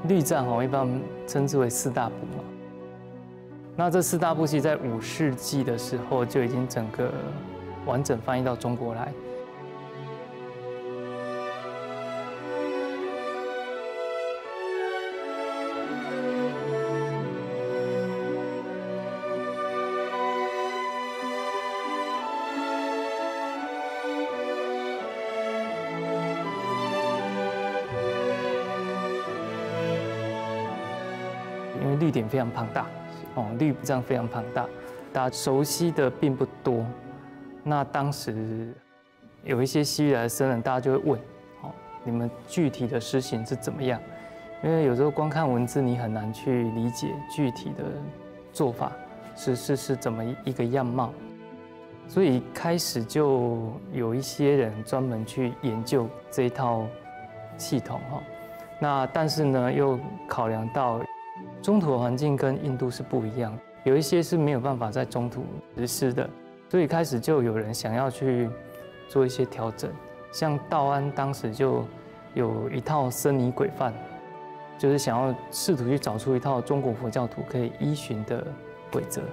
律藏一般称之为四大部嘛。那这四大部其实在5世纪的时候就已经整个完整翻译到中国来。因为律典非常庞大，律藏非常庞大，大家熟悉的并不多。那当时有一些西域来的僧人，大家就会问：你们具体的施行是怎么样？因为有时候光看文字，你很难去理解具体的做法是怎么一个样貌。所以开始就有一些人专门去研究这一套系统那但是呢，又考量到中土的环境跟印度是不一样，有一些是没有办法在中土实施的，所以开始就有人想要去做一些调整。像道安当时就有一套僧尼规范，就是想要试图去找出一套中国佛教徒可以依循的规则。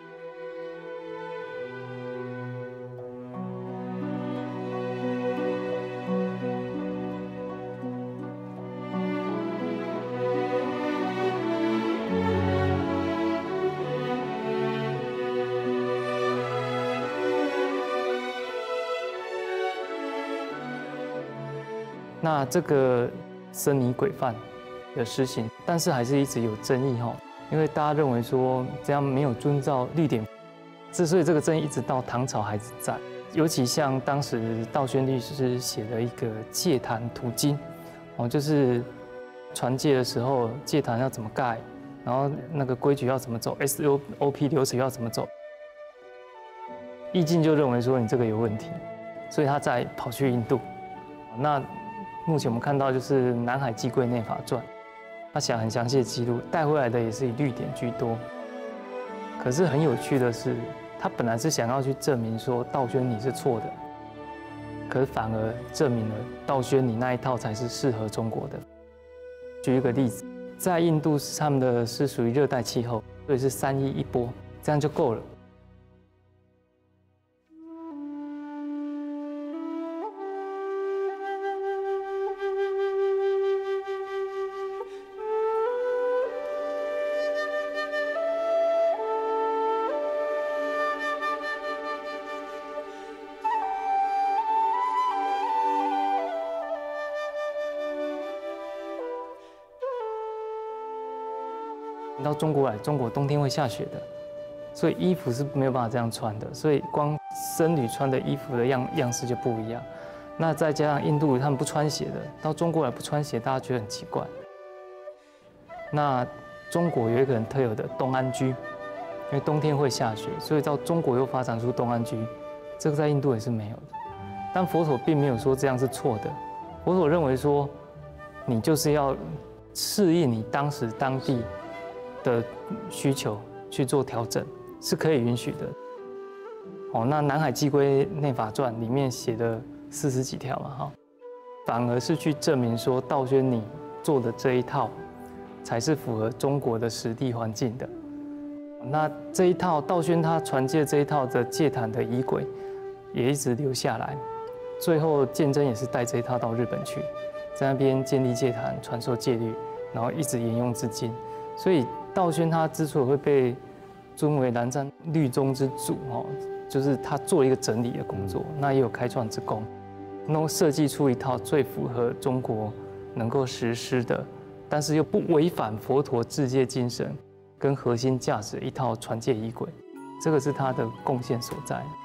那这个僧尼规范的施行，但是还是一直有争议因为大家认为说这样没有遵照律典，所以这个争议一直到唐朝还是在。尤其像当时道宣律师写的一个戒坛图经，就是传戒的时候戒坛要怎么盖，然后那个规矩要怎么走 ，SOP 流程要怎么走，易经就认为说你这个有问题，所以他再跑去印度，那。目前我们看到就是《南海寄归内法传》，他写很详细的记录，带回来的也是以律典居多。可是很有趣的是，他本来是想要去证明说道宣你是错的，可是反而证明了道宣你那一套才是适合中国的。举一个例子，在印度他们的是属于热带气候，所以是3衣1钵，这样就够了。到中国来，中国冬天会下雪的，所以衣服是没有办法这样穿的，所以光僧侣穿的衣服的样式就不一样。那再加上印度他们不穿鞋的，到中国来不穿鞋，大家觉得很奇怪。那中国有一个很特有的冬安居，因为冬天会下雪，所以到中国又发展出冬安居，这个在印度也是没有的。但佛陀并没有说这样是错的，佛陀认为说，你就是要适应你当时当地的需求去做调整是可以允许的。那《南海寄归内法传》里面写的40几条嘛，反而是去证明说道宣你做的这一套才是符合中国的实地环境的。那这一套道宣他传戒这一套的戒坛的仪轨也一直留下来，最后鉴真也是带这一套到日本去，在那边建立戒坛，传授戒律，然后一直沿用至今。所以道宣他之所以会被尊为南藏律宗之祖就是他做了一个整理的工作，那也有开创之功，能够设计出一套最符合中国能够实施的，但是又不违反佛陀制戒精神跟核心价值的一套传戒仪轨，这个是他的贡献所在。